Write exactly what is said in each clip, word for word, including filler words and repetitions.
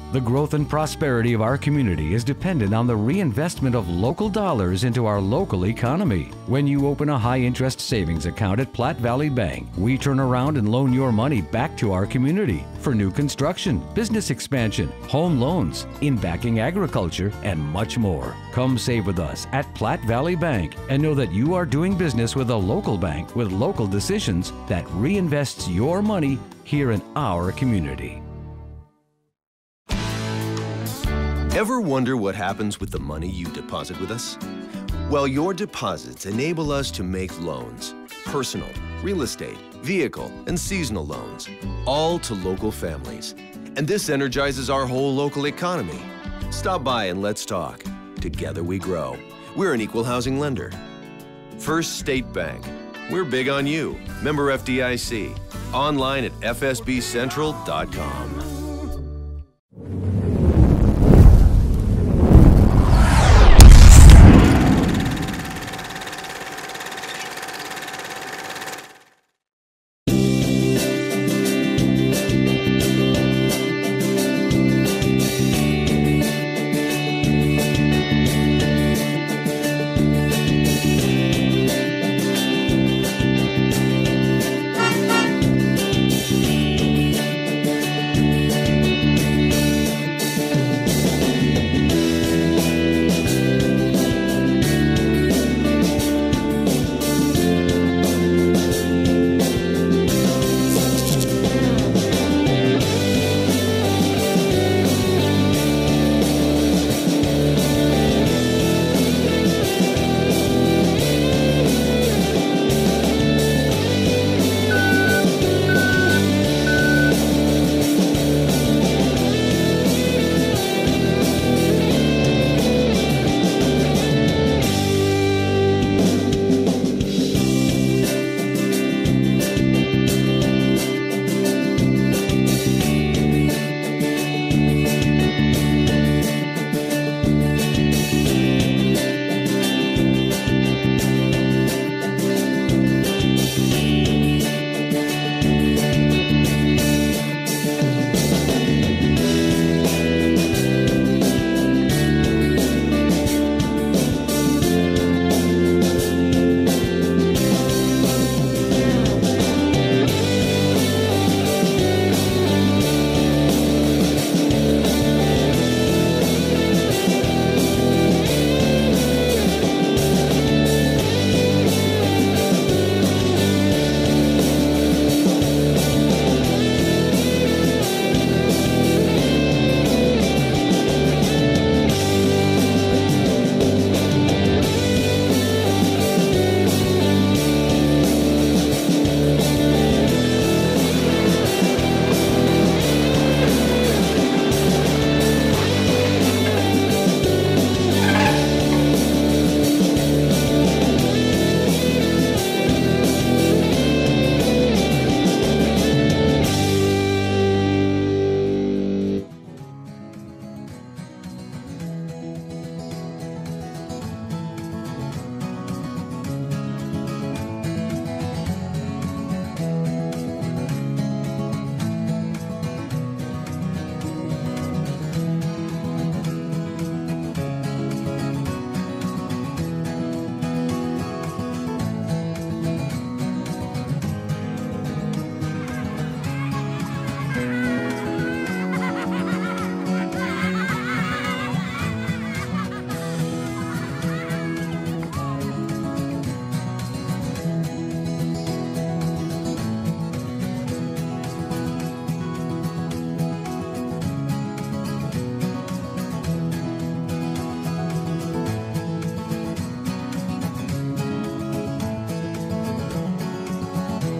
The growth and prosperity of our community is dependent on the reinvestment of local dollars into our local economy. When you open a high-interest savings account at Platte Valley Bank, we turn around and loan your money back to our community for new construction, business expansion, home loans, in backing agriculture, and much more. Come save with us at Platte Valley Bank and know that you are doing business with a local bank with local decisions that reinvests your money here in our community. Ever wonder what happens with the money you deposit with us? Well, your deposits enable us to make loans, personal, real estate, vehicle, and seasonal loans, all to local families. And this energizes our whole local economy. Stop by and let's talk. Together we grow. We're an equal housing lender. First State Bank. We're big on you. Member F D I C. Online at f s b central dot com.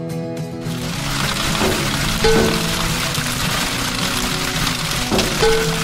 Thank you.